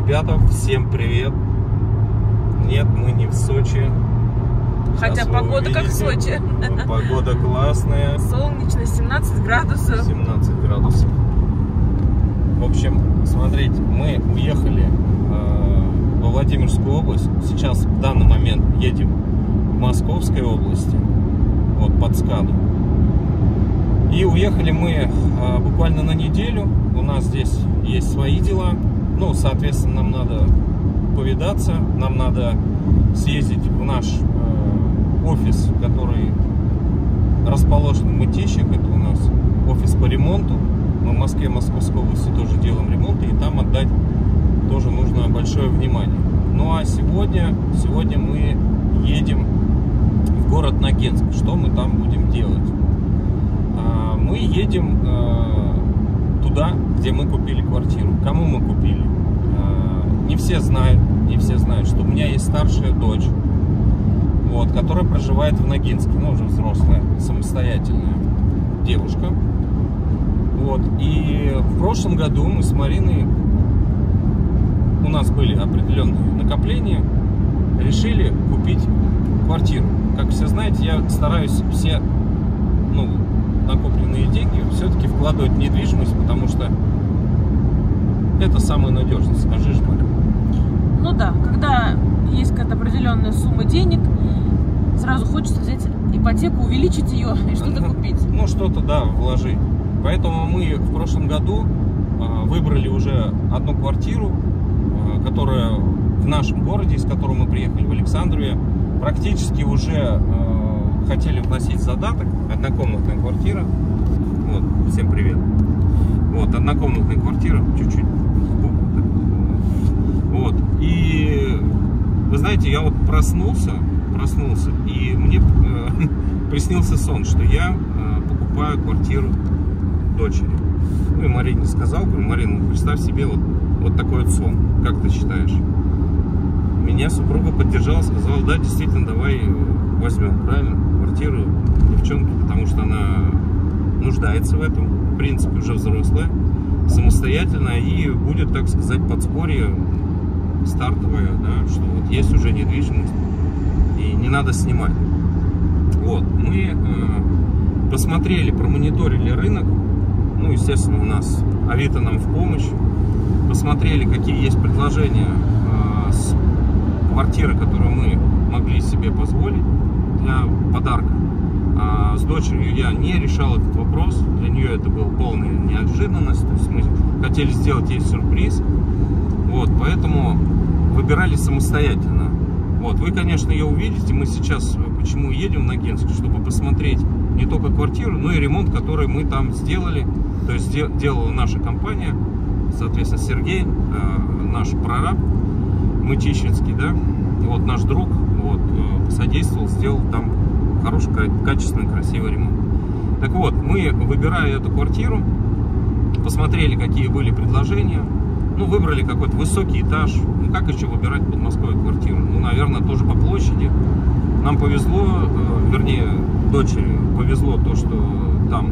Ребята, всем привет! Нет, мы не в Сочи. Хотя погода как в Сочи. Погода классная. Солнечно, 17 градусов. 17 градусов. В общем, смотрите, мы уехали во Владимирскую область. Сейчас в данный момент едем в Московской области, вот под Скаду. И уехали мы буквально на неделю. У нас здесь есть свои дела. Ну, соответственно, нам надо повидаться, нам надо съездить в наш офис, который расположен в Мытищах. Это у нас офис по ремонту. Мы в Москве, Московской области тоже делаем ремонт, и там отдать тоже нужно большое внимание. Ну а сегодня мы едем в город Ногинск. Что мы там будем делать? Мы едем туда, где мы купили квартиру. Кому мы купили? Не все знают, что у меня есть старшая дочь, вот, которая проживает в Ногинске, ну, уже взрослая, самостоятельная девушка. Вот, и в прошлом году мы с Мариной, у нас были определенные накопления, решили купить квартиру. Как все знаете, я стараюсь все, накопленные деньги все-таки вкладывать в недвижимость, потому что это самое надежное, скажи, Марина. Ну да, когда есть какая-то определенная сумма денег, сразу хочется взять ипотеку, увеличить ее и что-то купить. Ну, что-то, да, вложить. Поэтому мы в прошлом году выбрали уже одну квартиру, которая в нашем городе, из которого мы приехали, в Александрове, практически уже хотели вносить задаток. Однокомнатная квартира. Вот, всем привет. Вот, однокомнатная квартира, чуть-чуть. Вот, и вы знаете, я вот проснулся, и мне приснился сон, что я покупаю квартиру дочери. Ну и Марине сказал, говорю, Марина, представь себе вот такой вот сон, как ты считаешь? Меня супруга поддержала, сказала, да, действительно, давай возьмем, правильно, квартиру девчонки, потому что она нуждается в этом, в принципе, уже взрослая, самостоятельная, и будет, так сказать, подспорье стартовое, да, что вот есть уже недвижимость, и не надо снимать. Вот, мы посмотрели, промониторили рынок, ну, естественно, у нас Авито нам в помощь, посмотрели, какие есть предложения с квартиры, которую мы могли себе позволить для подарка. С дочерью я не решал этот вопрос, для нее это была полная неожиданность, то есть мы хотели сделать ей сюрприз, вот, поэтому выбирали самостоятельно. Вот, вы, конечно, ее увидите, мы сейчас почему едем в Ногинск, чтобы посмотреть не только квартиру, но и ремонт, который мы там сделали, то есть делала наша компания, соответственно, Сергей, наш прораб, Мытищинский, да, вот наш друг, вот, содействовал, сделал там хороший, качественный, красивый ремонт. Так вот, мы, выбирая эту квартиру, посмотрели, какие были предложения, ну, выбрали какой-то высокий этаж, ну, как еще выбирать в Подмосковье квартиру? Ну, наверное, тоже по площади. Нам повезло, вернее, дочери повезло то, что там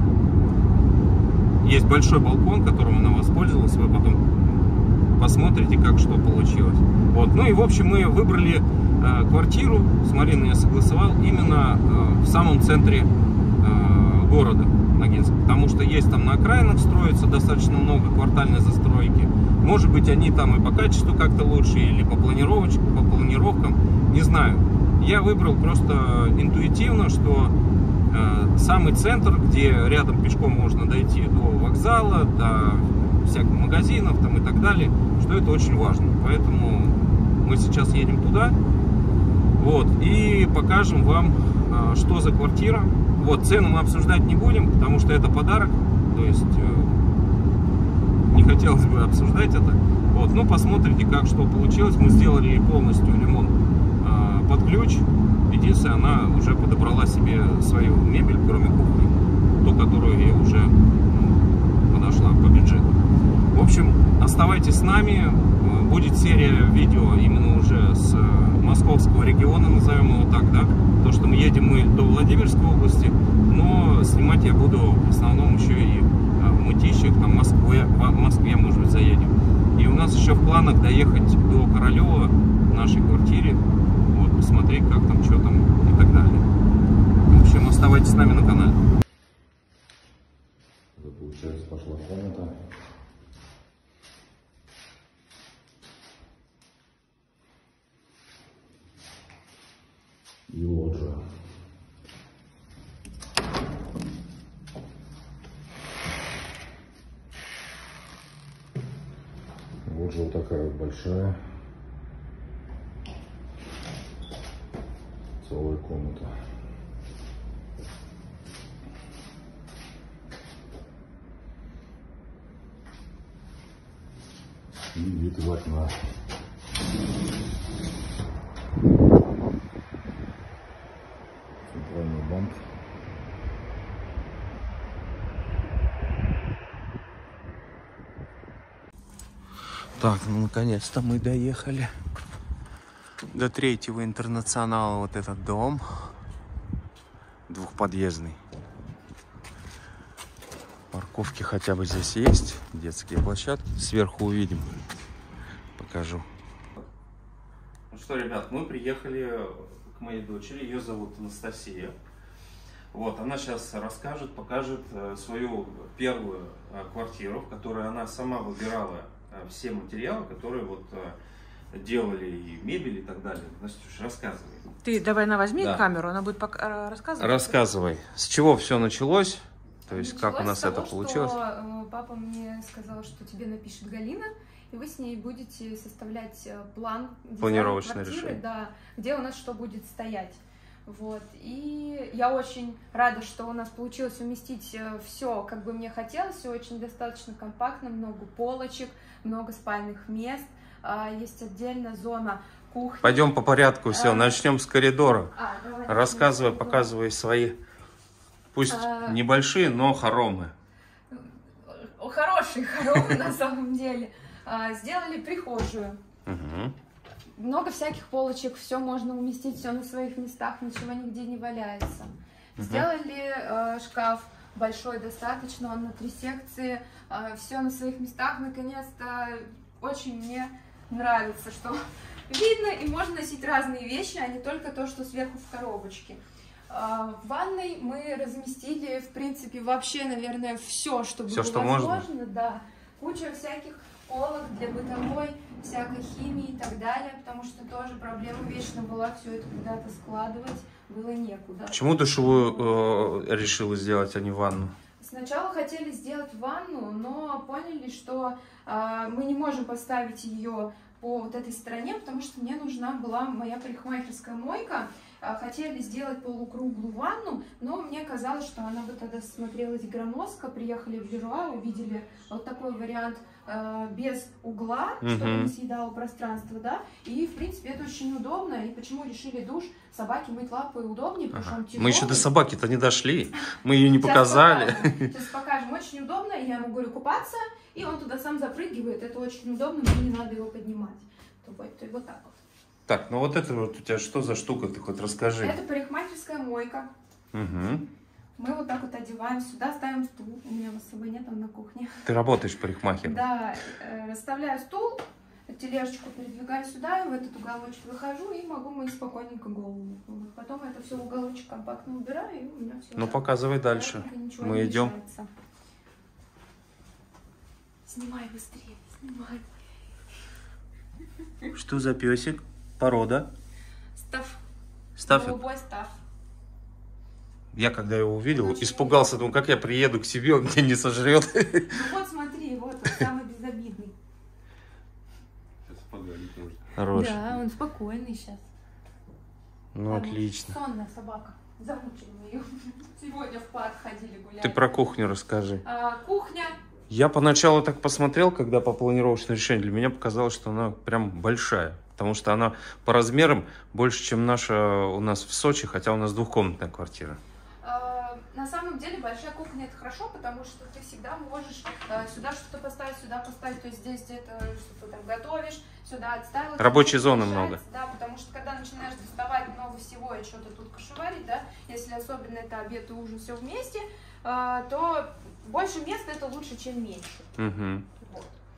есть большой балкон, которым она воспользовалась, вы потом посмотрите, как что получилось. Вот. Ну и, в общем, мы выбрали квартиру, с Мариной я согласовал, именно в самом центре города Ногинска, потому что есть там на окраинах строится достаточно много квартальной застройки. Может быть, они там и по качеству как-то лучше, или по планировкам, не знаю. Я выбрал просто интуитивно, что самый центр, где рядом пешком можно дойти до вокзала, до всяких магазинов там и так далее, что это очень важно. Поэтому мы сейчас едем туда, вот, и покажем вам, что за квартира. Вот, цену мы обсуждать не будем, потому что это подарок, то есть не хотелось бы обсуждать это. Вот, но посмотрите, как что получилось. Мы сделали полностью ремонт под ключ. Единственное, она уже подобрала себе свою мебель, кроме кухни, ту, которую ей уже подошла по бюджету. В общем, оставайтесь с нами. Будет серия видео именно уже с московского региона, назовем его так, да. То, что мы едем до Владимирской области, но снимать я буду в основном еще и в Мытищах, там в Москве, может быть, заедем. И у нас еще в планах доехать до Королева в нашей квартире, вот, посмотреть, как там, что там и так далее. В общем, оставайтесь с нами на канале. Это, получается, пошла комната. И лоджия. Лоджия вот такая вот большая. Целая комната. И вид из окна. Центральный банк. Так, ну наконец-то мы доехали до третьего интернационала. Вот этот дом двухподъездный. Парковки хотя бы здесь есть, детские площадки. Сверху увидим, покажу. Ну что, ребят, мы приехали к моей дочери, ее зовут Анастасия. Вот, она сейчас расскажет, покажет свою первую квартиру, в которой она сама выбирала все материалы, которые вот делали и мебель и так далее. Настюш, рассказывай. Ты давай возьми Да. камеру, она будет рассказывать. Рассказывай, с чего все началось, то есть Началось как у нас с того, это получилось. Что, папа мне сказал, что тебе напишет Галина, и вы с ней будете составлять план Планировочное квартиры, решение. да, где у нас что будет стоять. Вот. И я очень рада, что у нас получилось уместить все, как бы мне хотелось, все очень достаточно компактно, много полочек, много спальных мест, есть отдельно зона кухни. Пойдем по порядку, все, начнем с коридора. Давай Рассказывай, начнем. показывай свои, пусть небольшие, но хоромы. Хорошие хоромы на самом деле. Сделали прихожую. Угу. Много всяких полочек, все можно уместить, все на своих местах, ничего нигде не валяется. Сделали шкаф большой достаточно, он на 3 секции, все на своих местах, наконец-то. Очень мне нравится, что видно и можно носить разные вещи, а не только то, что сверху в коробочке. В ванной мы разместили, в принципе, вообще, наверное, все, что было возможно. Да. Куча всяких полок для бытовой, всякой химии и так далее, потому что тоже проблема вечно была, все это куда-то складывать было некуда. Почему душевую решила сделать, а не ванну? Сначала хотели сделать ванну, но поняли, что мы не можем поставить ее по вот этой стороне, потому что мне нужна была моя парикмахерская мойка. Хотели сделать полукруглую ванну, но мне казалось, что она бы тогда смотрелась громоздко. Приехали в Леруа, увидели вот такой вариант без угла, чтобы не съедало пространство, да, и в принципе это очень удобно. И почему решили душ собаке мыть лапы удобнее, потому что он тяжелый. Мы еще до собаки-то не дошли, мы ее не показали. Сейчас покажем, очень удобно, я ему говорю купаться, и он туда сам запрыгивает, это очень удобно, мне не надо его поднимать. То вот так вот. Так, ну вот это вот у тебя что за штука, ты хоть расскажи. Это парикмахерская мойка. Угу. Мы вот так вот одеваем, сюда ставим стул, у меня его с собой нет, он на кухне. Ты работаешь парикмахером? Да, расставляю стул, тележечку передвигаю сюда, и в этот уголочек выхожу, и могу мыть спокойненько голову. Потом это все в уголочек компактно убираю, и у меня все. Ну показывай дальше, мы идем. Снимай быстрее, снимай. Что за песик? Порода? Стаф. Стаффик? Голубой стаф. Я когда его увидел, испугался, думаю, как я приеду к себе, он меня не сожрет. Ну вот смотри, вот он самый безобидный. Сейчас погонить может. Хороший. Да, он спокойный сейчас. Ну отлично. Сонная собака. Замучили мы ее. Сегодня в парк ходили гулять. Ты про кухню расскажи. Кухня. Я поначалу так посмотрел, когда по планировочному решению, для меня показалось, что она прям большая. Потому что она по размерам больше, чем наша у нас в Сочи, хотя у нас двухкомнатная квартира. На самом деле большая кухня это хорошо, потому что ты всегда можешь сюда что-то поставить, сюда поставить. То есть здесь где-то что-то там готовишь, сюда отставил. Рабочей зоны много. Да, потому что когда начинаешь доставать много всего и что-то тут кошеварить, да, если особенно это обед и ужин все вместе, то больше места это лучше, чем меньше. Угу. Вот.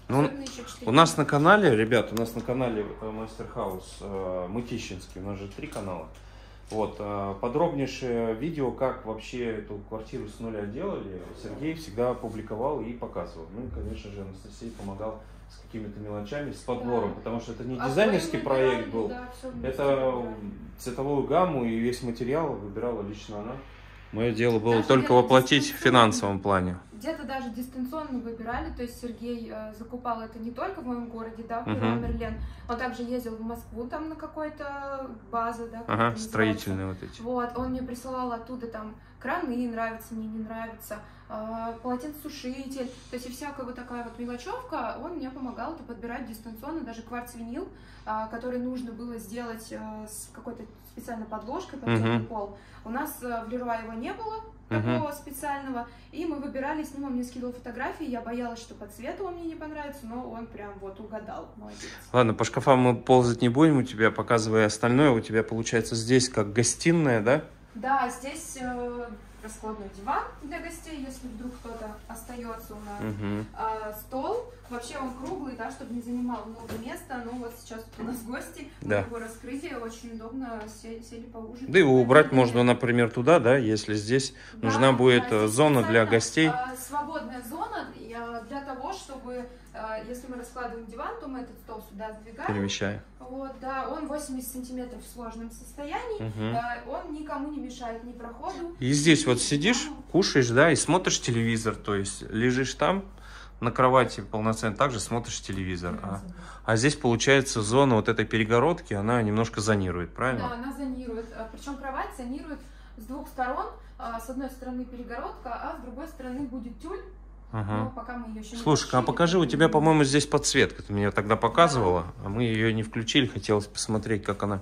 Ну, Особенно еще 4 у нас на канале, ребят, у нас на канале Мастер Хаус Мытищинский, у нас же 3 канала. Вот, подробнейшее видео, как вообще эту квартиру с нуля делали, Сергей всегда публиковал и показывал. Ну и, конечно же, Анастасия помогал с какими-то мелочами, с подбором, потому что это не дизайнерский проект был, да, это цветовую гамму и весь материал выбирала лично она. Мое дело было Даже только где-то воплотить в дистанционно. финансовом плане. Где-то даже дистанционно выбирали, то есть Сергей закупал это не только в моем городе, да, в Мгм. Мерлен, он также ездил в Москву там на какой-то базу, да, как это Ага, называется. строительные вот эти. Вот, он мне присылал оттуда там краны, нравится мне, не нравится, полотенцесушитель, то есть и всякая вот такая вот мелочевка, он мне помогал это подбирать дистанционно, даже кварц-винил, который нужно было сделать с какой-то специальной подложкой под теплый пол. У нас в Леруа его не было, такого специального, и мы выбирали, с ним он мне скидывал фотографии, я боялась, что по цвету он мне не понравится, но он прям вот угадал, молодец. Ладно, по шкафам мы ползать не будем, у тебя показывая остальное, у тебя получается здесь как гостиная, да? Да, здесь раскладной диван для гостей, если вдруг кто-то остается у нас. Стол, вообще он круглый, да, чтобы не занимал много места, но вот сейчас у нас гости, Да. его раскрытие, очень удобно, сели поужинать. Да, его убрать можно, например, туда, да, если здесь Да, нужна будет да, здесь зона для специально, гостей. Свободная зона для того, чтобы, если мы раскладываем диван, то мы этот стол сюда сдвигаем. Перемещаю. Вот, да, он 80 сантиметров в сложном состоянии, он никому не мешает ни проходу. И здесь вот сидишь, кушаешь, да, и смотришь телевизор, то есть лежишь там на кровати полноценно, также смотришь телевизор. А здесь получается зона вот этой перегородки, она немножко зонирует, правильно? Да, она зонирует, причем кровать зонирует с двух сторон, с одной стороны перегородка, а с другой стороны будет тюль. Но пока мы ее еще не Слушай, а включили, покажи, у поэтому- тебя, по-моему, здесь подсветка. Ты мне тогда показывала, а мы ее не включили. Хотелось посмотреть, как она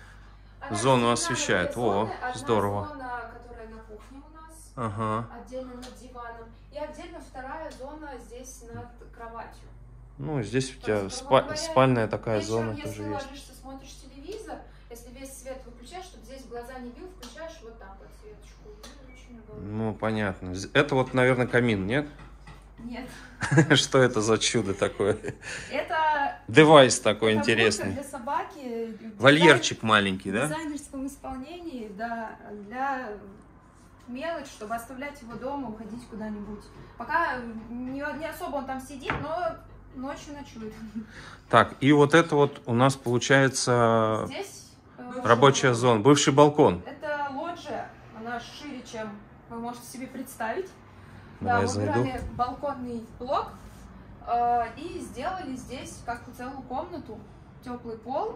Она зону разделена освещает. на две О, зоны. Одна здорово. зона, которая на кухне у нас, Ага. отдельно над диваном, и отдельно вторая зона здесь над кроватью. Ну, здесь у То тебя есть, грубо говоря, спальная такая вечером, зона если тоже есть. ложишься, смотришь телевизор, если весь свет выключаешь, чтобы здесь глаза не бил, включаешь вот так подсветочку. И очень удобно. Ну, понятно. Это вот, наверное, камин, нет? Нет. Что это за чудо такое? Это Девайс такой это интересный. будка для собаки. Вольерчик маленький, В да? дизайнерском исполнении, да, для мелочь, чтобы оставлять его дома, уходить куда-нибудь. Пока не особо он там сидит, но ночью ночует. Так, и вот это вот у нас получается Здесь рабочая зона, бывший балкон. Это лоджия, она шире, чем вы можете себе представить. Давай я да, зайду. выбирали балконный блок и сделали здесь как целую комнату, теплый пол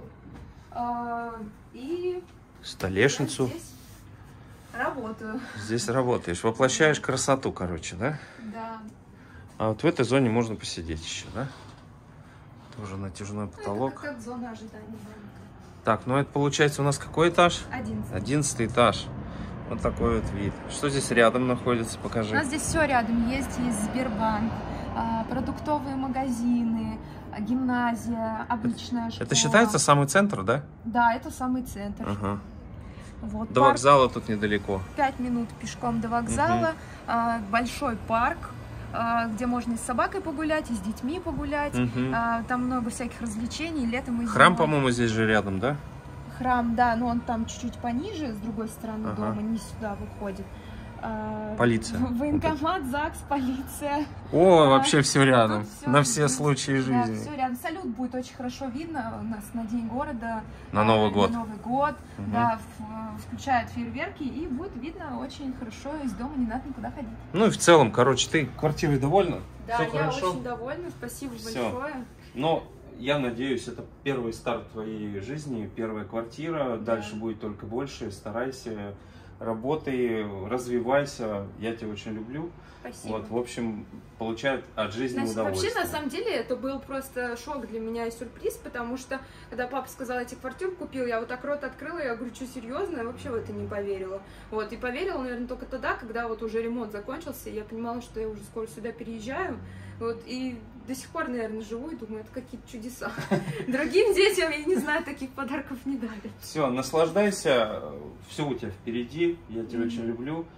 и Столешницу. я здесь работаю. Здесь работаешь, воплощаешь красоту, короче, да? Да. А вот в этой зоне можно посидеть еще, да? Тоже натяжной Ну, это потолок. как зона ожидания. Так, ну это получается у нас какой этаж? 11. 11 этаж. Вот такой вот вид. Что здесь рядом находится? У Покажи. нас здесь все рядом есть Сбербанк, продуктовые магазины, гимназия, обычная школа. Это считается самый центр, да? Да, это самый центр. Ага. Вот, До парк, вокзала тут недалеко. 5 минут пешком до вокзала, большой парк, где можно и с собакой погулять, и с детьми погулять. Там много всяких развлечений, летом и Храм, зимой. по-моему, здесь же рядом, да? Храм, да, но он там чуть-чуть пониже, с другой стороны Ага. дома, не сюда выходит. Полиция. Военкомат, ЗАГС, полиция. О, вообще все рядом. Тут всё, На все случаи да, жизни. все рядом. Салют будет очень хорошо видно у нас на День города. На Новый год. На Новый год. Да, включают фейерверки, и будет видно очень хорошо. Из дома не надо никуда ходить. Ну и в целом, короче, ты квартирой довольна? Да, Всё я хорошо? очень довольна. Спасибо Всё. большое. Но я надеюсь, это первый старт твоей жизни, первая квартира. Дальше будет только больше. Старайся, работай, развивайся. Я тебя очень люблю. Спасибо. Вот, в общем, получает от жизни Значит, удовольствие. вообще, на самом деле, это был просто шок для меня и сюрприз, потому что, когда папа сказал, я тебе квартиру купил, я вот так рот открыла, я говорю, что, серьезно? Я вообще в это не поверила. Вот, и поверила, наверное, только тогда, когда вот уже ремонт закончился, и я понимала, что я уже скоро сюда переезжаю, вот, и до сих пор, наверное, живу и думаю, это какие-то чудеса. Другим детям, я не знаю, таких подарков не дали. Все, наслаждайся, все у тебя впереди, я тебя очень люблю.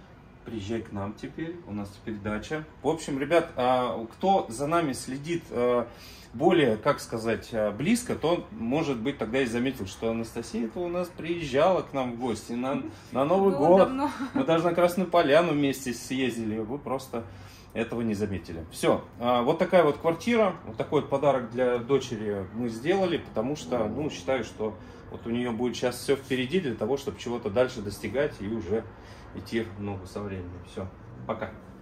приезжай к нам теперь, у нас теперь дача. В общем, ребят, кто за нами следит более, как сказать, близко, то, может быть, тогда и заметил, что Анастасия-то у нас приезжала к нам в гости на Новый год. Давно. Мы даже на Красную Поляну вместе съездили, вы просто этого не заметили. Все, вот такая вот квартира, вот такой вот подарок для дочери мы сделали, потому что, ну, считаю, что вот у нее будет сейчас все впереди для того, чтобы чего-то дальше достигать и уже идти в ногу со временем. Все, пока.